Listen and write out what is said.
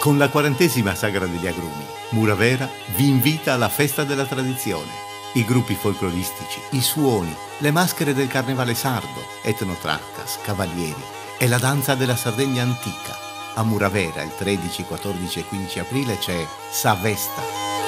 Con la 40ª Sagra degli Agrumi, Muravera vi invita alla festa della tradizione. I gruppi folcloristici, i suoni, le maschere del carnevale sardo, etnotracas, cavalieri e la danza della Sardegna antica. A Muravera il 13, 14 e 15 aprile c'è Sa Vesta.